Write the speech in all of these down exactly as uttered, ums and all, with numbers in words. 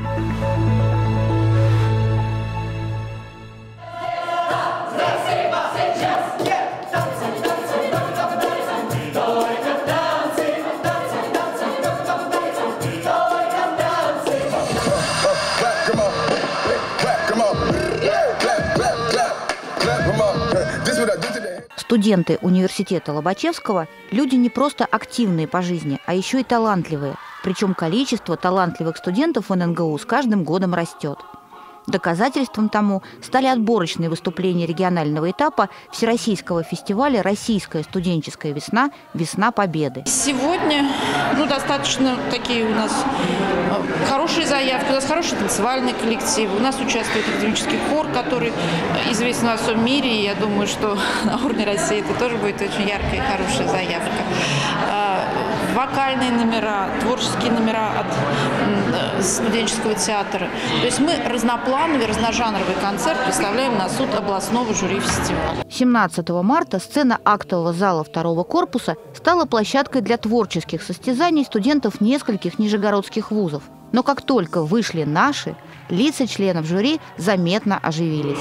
Студенты университета Лобачевского – люди не просто активные по жизни, а еще и талантливые. Причем количество талантливых студентов в эн эн гэ у с каждым годом растет. Доказательством тому стали отборочные выступления регионального этапа Всероссийского фестиваля «Российская студенческая весна. Весна Победы». Сегодня ну, достаточно такие у нас хорошие заявки, у нас хороший танцевальный коллектив, у нас участвует академический хор, который известен во всем мире, и я думаю, что на уровне России это тоже будет очень яркая и хорошая заявка. Вокальные номера, творческие номера от студенческого театра. То есть мы разноплановый, разножанровый концерт представляем на суд областного жюри фестиваля. семнадцатого марта сцена актового зала второго корпуса стала площадкой для творческих состязаний студентов нескольких нижегородских вузов. Но как только вышли наши, лица членов жюри заметно оживились.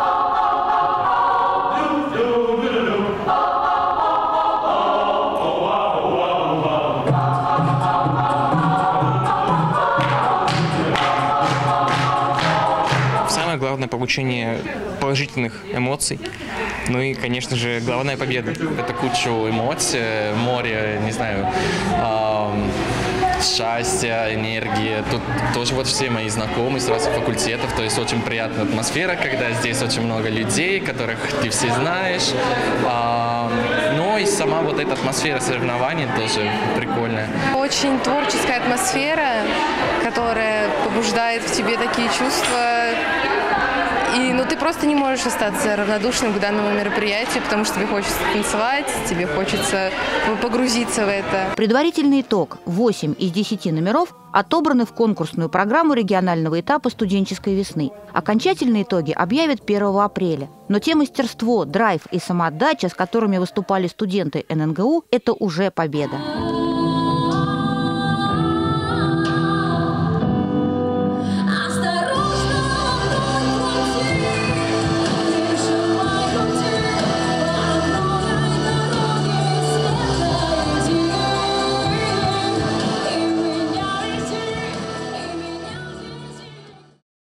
Главное получение положительных эмоций. Ну и, конечно же, главная победа. Это кучу эмоций, море, не знаю, э, счастья, энергии. Тут тоже вот все мои знакомые с разных факультетов. То есть очень приятная атмосфера, когда здесь очень много людей, которых ты все знаешь. Э, ну и сама вот эта атмосфера соревнований тоже прикольная. Очень творческая атмосфера, которая побуждает в тебе такие чувства. И, ну, ты просто не можешь остаться равнодушным к данному мероприятию, потому что тебе хочется танцевать, тебе хочется погрузиться в это. Предварительный итог – восемь из десяти номеров отобраны в конкурсную программу регионального этапа студенческой весны. Окончательные итоги объявят первого апреля. Но те мастерство, драйв и самоотдача, с которыми выступали студенты эн эн гэ у – это уже победа.